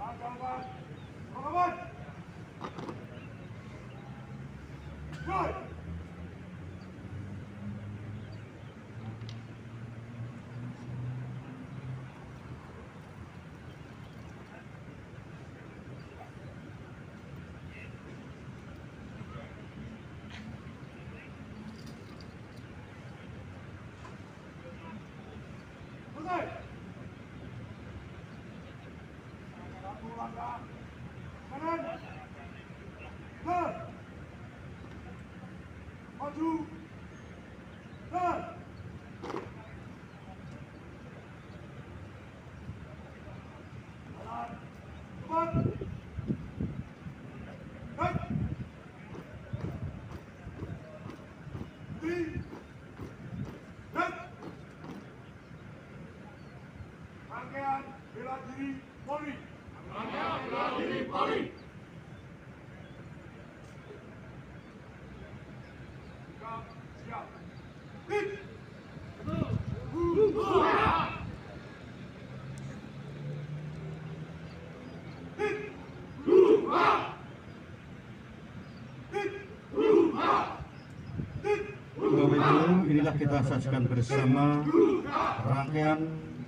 Rangkaian bela diri Polri. Rangkaian bela diri Polri. Siap. Hit. Inilah kita saksikan bersama rangkaian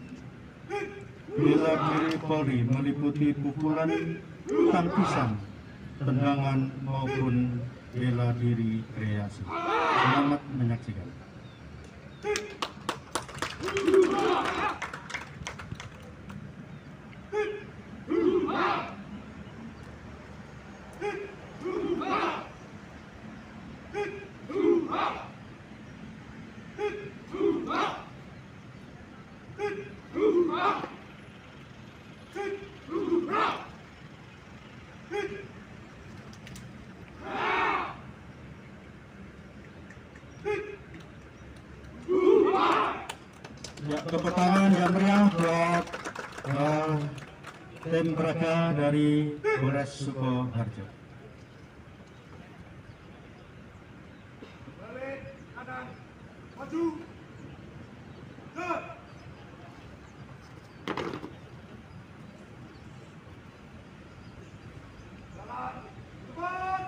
bela diri Polri meliputi pukulan, tangkisan, tendangan maupun bela diri kreasi. Selamat menyaksikan. Ya, tepuk tangan yang meriah buat tim peraga dari Polres Sukoharjo. Balik kanan, maju. Jalan cepat.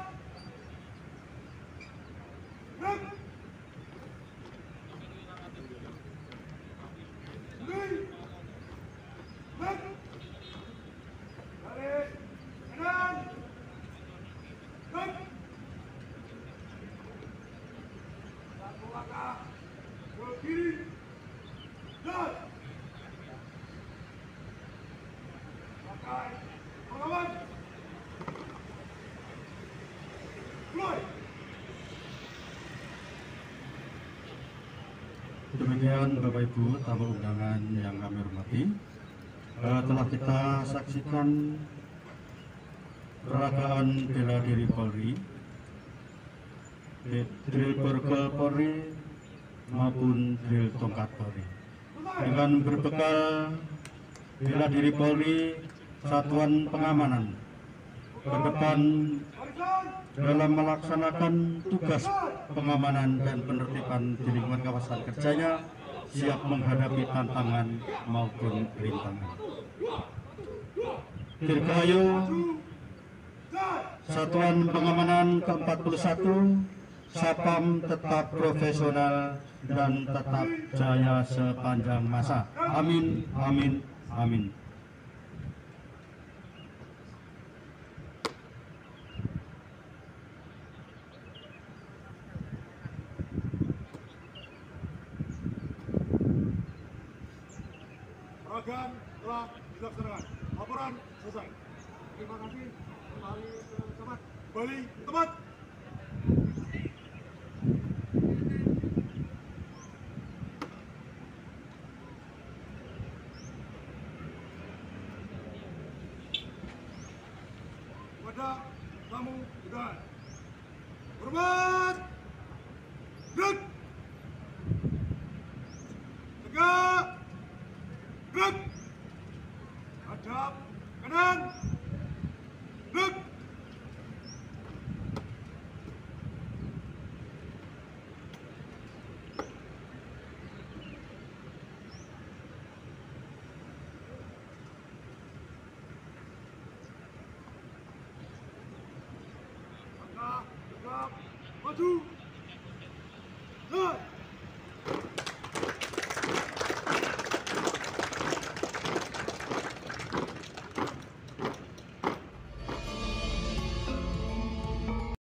Balik kanan. Satu langkah ke kiri. Pakai pengawan. Mulai. Demikian Bapak Ibu tamu undangan yang kami hormati, telah kita saksikan peragaan bela diri Polri, drill Borgol Polri maupun drill tongkat Polri. Dengan berbekal bela diri Polri, satuan pengamanan ke depan dalam melaksanakan tugas pengamanan dan penertiban di lingkungan kawasan kerjanya, siap menghadapi tantangan maupun rintangan. Dirgahayu Satuan Pengamanan ke-41, Sapam tetap profesional dan tetap jaya sepanjang masa. Amin, amin, amin. Peragaan telah dilaksanakan. Laporan selesai. Terima kasih. Kembali ke tempat. Kembali ke tempat. Kepada tamu undangan, hormat, gerak, tegak, gerak, hadap kanan, gerak. Maju.